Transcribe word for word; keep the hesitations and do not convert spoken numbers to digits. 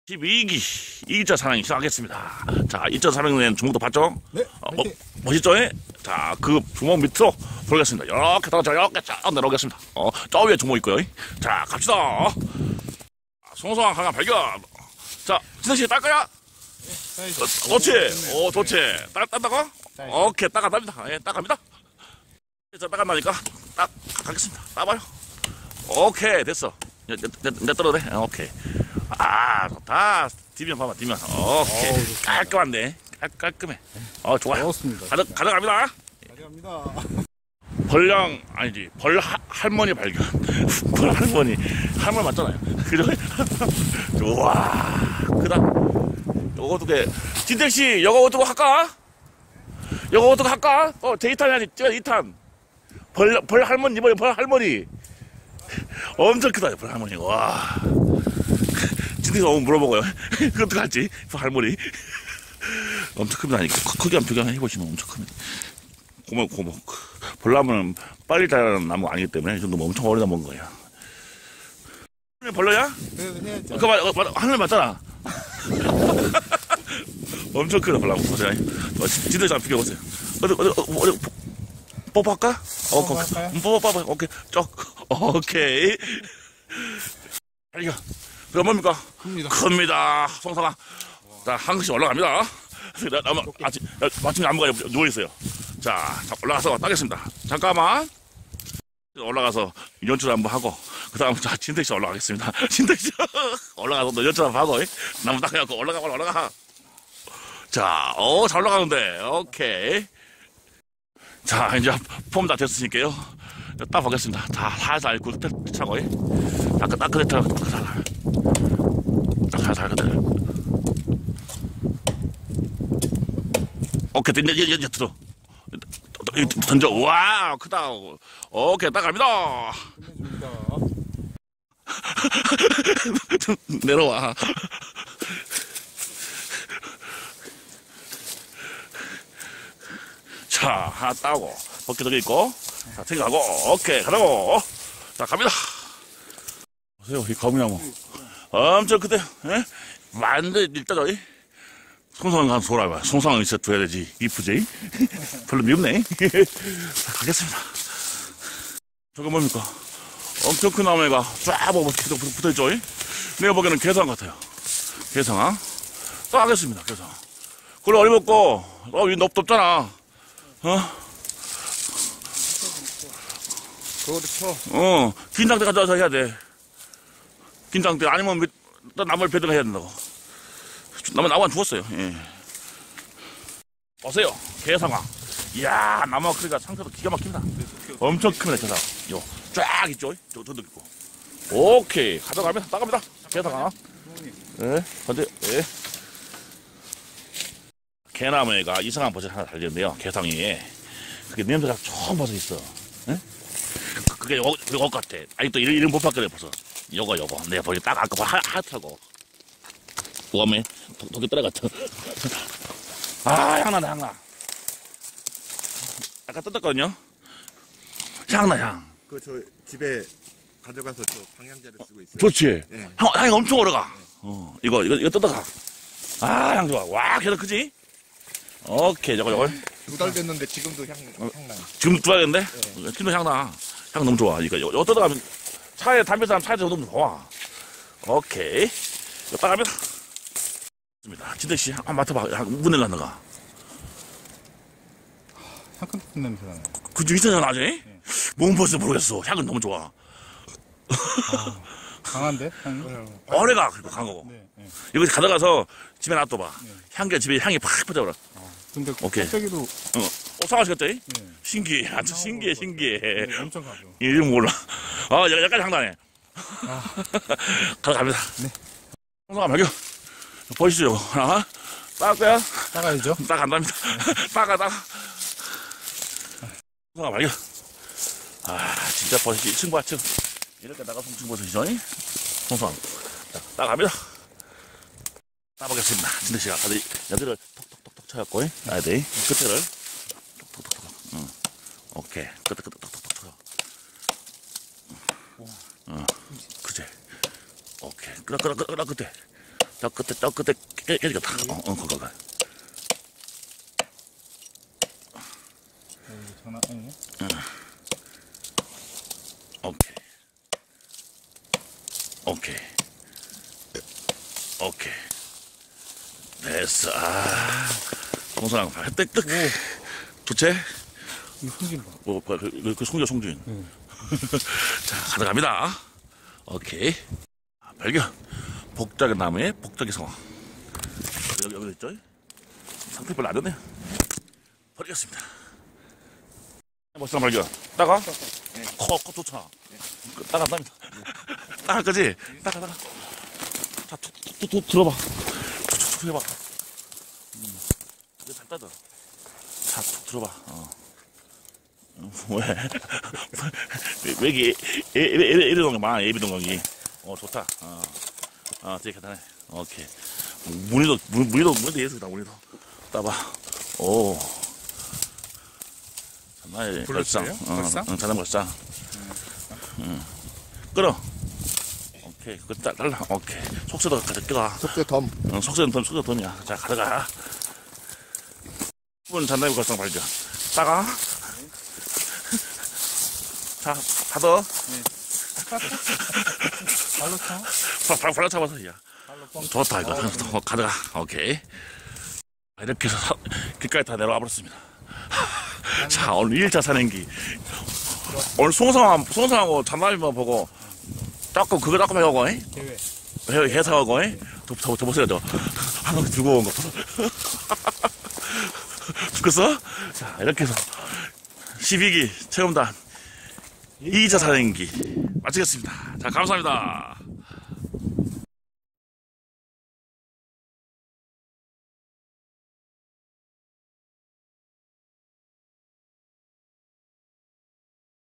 십이 기 이 차 사냥 시작하겠습니다. 자, 이 차 사냥된 주먹도 봤죠? 네. 어, 어, 멋있죠? 예? 자, 그 주먹 밑으로 돌겠습니다. 이렇게 다가 이렇게 쫙 내려오겠습니다. 어, 저 위에 주먹 있고요. 자, 갑시다. 송소왕 강한 발견. 자, 진석씨 딸 거야? 네. 어, 좋지? 오, 좋지? 따, 딴다고? 오케이, 따갑니다. 예, 따갑니다. 자, 따간다니까. 딱, 가겠습니다. 따봐요. 오케이, 됐어. 내, 내, 내 떨어도 돼? 오케이. 아, 좋다. 뒷면 봐봐, 뒷면. 오케이. 어우, 깔끔한데. 깔, 깔끔해. 어, 좋아요. 좋습니다. 가져, 가져갑니다. 가져갑니다. 벌량, 아니지. 벌 하, 할머니 발견. 벌 할머니. 할머니 맞잖아요. 그죠? 우와. 크다. 요거 어떻게. 진택씨, 요거 어떻게 할까? 요거 어떻게 할까? 어, 제 이 탄이 아니, 제가 이 탄. 벌, 벌 할머니, 이번에 벌 할머니. 엄청 크다, 벌 할머니. 와. 진택씨 오면 물어보고요. 그거 어떡하지? 벌 할머니. 엄청 큽니다. 크게 한번 비교해보시면 엄청 큽니다. 고모, 고모. 벌나무는 빨리 자라는 나무가 아니기 때문에 이 정도면 엄청 오래 남은 거예요. 벌러야? 네, 해야죠. 그 말, 말, 하늘 맞잖아. 엄청 크다, 벌나무. 보세요. 어, 진택씨 한번 비교해보세요. 어디, 어디, 어디, 어디 뽀뽀할까? 어, 뽀뽀할까요? 뽀뽀, 뽀뽀, 오케이. 쪽. 오케이. 이거. 그거 뭡니까? 큽니다. 큽니다. 송사가. 자, 한 칸씩 올라갑니다. 나, 나, 아침, 마침 안무가 누워있어요. 자, 올라가서 따겠습니다. 잠깐만. 올라가서 연출 한번 하고, 그 다음, 자, 진택씨 올라가겠습니다. 진택씨 올라가서 연출 한번 하고, 나무 닦아갖고 올라가, 올라가. 자, 오, 잘 올라가는데. 오케이. 자, 이제 폼 다 됐으니까요. 딱 보겠습니다. 자, 살살 굴 차고, 따끈, 따끈, 따끈, 따끈. 살살, 그대로. 오케이, 이제, 이제, 이제 들어. 던져. 와, 크다. 오케이, 딱 갑니다. 내려와. 자, 하나 따고, 벗기 저기 있고, 자, 챙겨가고, 오케이, 가자고. 자, 갑니다. 보세요, 이 거미나무. 엄청 크대요, 예? 완전 일단 저기, 송상은 가서 돌아봐. 송상은 있어 둬야 되지. 이쁘지? 별로 미흡네. 자, 가겠습니다. 저거 뭡니까? 엄청 큰 나무가 쫙 붙어있죠? 내가 보기에는 개상 같아요. 개상아. 또 하겠습니다, 개상. 그래, 어림없고, 어, 위 높, 높잖아. 어? 그렇죠. 어, 긴장대 가져와서 해야 돼. 긴장대, 아니면 밑, 또 나무를 베드가 해야 된다고. 나무, 나무가 죽었어요. 예. 보세요. 개상아. 이야, 나무가 크니까 상태도 기가 막힙니다. 엄청 큽니다, 개상. 요, 쫙 있죠? 저, 저도 있고. 오케이. 가져가면 따갑니다. 개상아. 예, 근데, 예. 개나무가 이상한 버섯 하나 달렸는데요. 개상이. 그게 냄새가 처음 버섯 있어. 예? 그게 요거, 요거 같아. 아니, 또 이름, 이름 못 바뀌네, 버섯. 요거, 요거. 내가 버섯 딱 아까 하, 하트하고. 우엄에 독이 떨어갔죠. 아, 향나다, 향나. 아까 뜯었거든요. 향나, 향. 그 저 집에 가져가서 저 방향제를 쓰고 있어요. 좋지? 네. 향, 향이 엄청 오래가. 어, 이거, 이거, 이거 뜯어가. 아, 향 좋아. 와, 계속 크지? 오케이, 저거, 저거. 두 달 됐는데 지금도 향, 향 나요. 지금 들어야겠는데? 네. 지금도 향 나. 향 너무 좋아. 이거, 이거 뜯어가면 차에, 담배 사람 차에서 너무 좋아. 오케이. 이거 따가면. 진택씨, 한번 맡아봐. 문을 놨는가? 향 큰 냄새가 나요. 그중 있잖아, 나중에? 네. 뭔 벌써 모르겠어. 향은 너무 좋아. 아, 강한데? 향이? 오래가, 그리고 간 거고. 네, 네. 이거 가져가서 집에 놔둬봐. 네. 향기가 집에 향이 팍 퍼져버려. 아, 근데 오케이. 껍데기도 어, 어 상하시겠지? 네. 신기해. 아주 신기해, 신기해. 네, 엄청 가죠. 이름 몰라. 아, 약간, 약간 향나네. 아. 가져갑니다. 네. 홍성아, 발견. 보시죠. 하나, 따고요. 따가야죠. 딱 간답니다. 따가, 따가. 홍성아, 발견. 아, 진짜 버섯이 층 봐, 층. 이렇게 나가 송층 버섯이죠? 홍성. 자, 따갑니다. 따보겠습니다. 진택씨가 다들 여기를 톡톡톡톡 쳐갖고, 아야 돼. 끝을 톡톡톡톡. 응. 오케이. 끝에, 끝에 톡톡톡 쳐. 응. 그치. 오케이. 끄라, 끄라, 끄라, 끄라, 끝에. 저 끝에, 저 끝에 깨, 깨지겠다. 어, 어, 그거, 그거. 전화, 아니네. 오케이. 오케이. 오케이. 됐어. 아, 동서랑 획득, 득. 도체? 이 손질 봐. 뭐, 그, 그, 그 송주, 송주인. 응. 자, 가져갑니다. 오케이. 발견. 복작의 나무에 복작의 상황. 여기, 여기 있죠? 상태 별로 안 좋네. 버리겠습니다. 멋있는 발견. 따가? 커, 커 좋잖아. 따가, 따가. 따가, 그지? 따가, 따가. 자, 툭, 툭, 툭, 툭, 들어봐. 툭, 툭, 툭 해봐. 음. 이거 잘 따져. 자, 툭 들어봐. 어. 왜? 왜 이게 에비 동강이 많아, 에비 동강이. 어, 좋다. 어, 어 되게 간단해. 오케이. 무늬도, 무, 무늬도, 무늬도 예술이다, 무늬도. 따봐. 오. 나의 불렀어요? 벌상. 벌상? 응, 자전 벌상. 응. 끌어. 오케이. 그거 따, 달라. 오케이. 속세도 가져가. 속세 덤. 응, 속세는 덤, 속세도 덤이야. 자, 가져가. 분 잔나비 벌상 발견. 따가. 자, 받아. 발로 쳐? 발, 발, 발로 잡아서, 야. 발로 뻥. 좋다, 이거. 어, 가져가. 오케이. 이렇게 해서 서- 길까지 다 내려와 버렸습니다. 자, 오늘 일 차 산행기. 오늘 송성함, 송성하고 잔나비만 보고, 조금, 그거 조금 해오고, 잉? 대회. 해, 해사하고, 잉? 더, 더, 더 보세요, 저. 하나 들고 온 거. 죽겠어? 자, 이렇게 해서 십이 기 체험단 이 차 산행기 마치겠습니다. 자, 감사합니다.